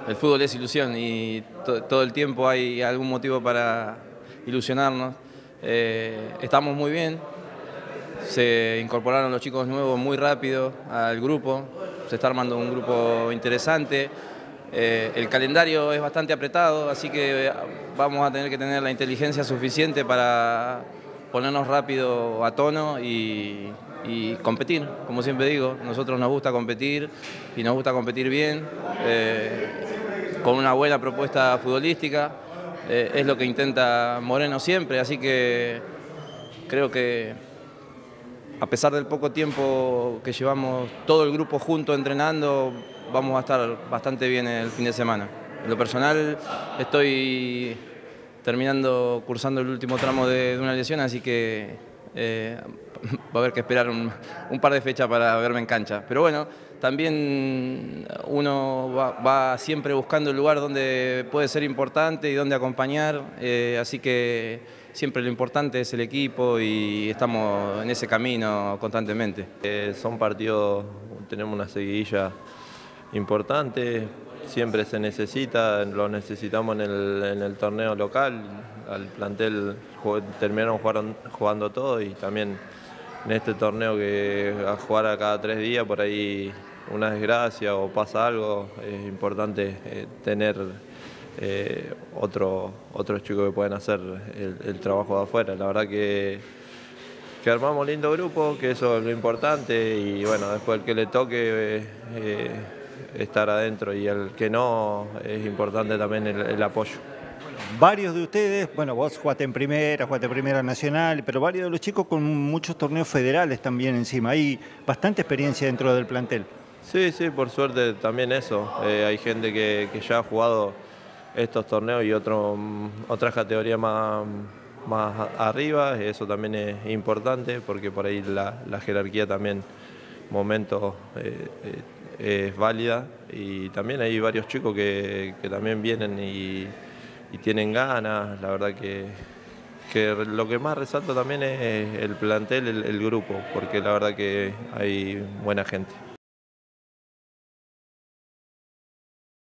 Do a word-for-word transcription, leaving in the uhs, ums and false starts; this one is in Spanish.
el fútbol es ilusión y to, todo el tiempo hay algún motivo para ilusionarnos. Eh, estamos muy bien, se incorporaron los chicos nuevos muy rápido al grupo, se está armando un grupo interesante. Eh, el calendario es bastante apretado, así que vamos a tener que tener la inteligencia suficiente para ponernos rápido a tono y, y competir. Como siempre digo, nosotros nos gusta competir y nos gusta competir bien, eh, con una buena propuesta futbolística. Eh, es lo que intenta Moreno siempre, así que creo que a pesar del poco tiempo que llevamos todo el grupo junto entrenando, vamos a estar bastante bien el fin de semana. En lo personal estoy terminando, cursando el último tramo de, de una lesión, así que eh, va a haber que esperar un, un par de fechas para verme en cancha. Pero bueno, también uno va, va siempre buscando el lugar donde puede ser importante y donde acompañar, eh, así que siempre lo importante es el equipo y estamos en ese camino constantemente. Eh, son partidos, tenemos una seguidilla importante, siempre se necesita, lo necesitamos en el, en el torneo local, al plantel terminaron jugando, jugando todo y también en este torneo que a jugar a cada tres días por ahí una desgracia o pasa algo, es importante eh, tener eh, otro, otros chicos que pueden hacer el, el trabajo de afuera. La verdad que, que armamos lindo grupo, que eso es lo importante y bueno, después el que le toque eh, eh, estar adentro y el que no, es importante también el, el apoyo. Varios de ustedes, bueno, vos jugaste en primera, jugaste en primera nacional, pero varios de los chicos con muchos torneos federales también encima. Hay bastante experiencia dentro del plantel. Sí, sí, por suerte también eso. Eh, hay gente que, que ya ha jugado estos torneos y otro, otras categorías más, más arriba. Eso también es importante porque por ahí la, la jerarquía también, momentos, eh, eh, es válida. Y también hay varios chicos que, que también vienen y... y tienen ganas. La verdad que, que lo que más resalto también es el plantel, el, el grupo, porque la verdad que hay buena gente.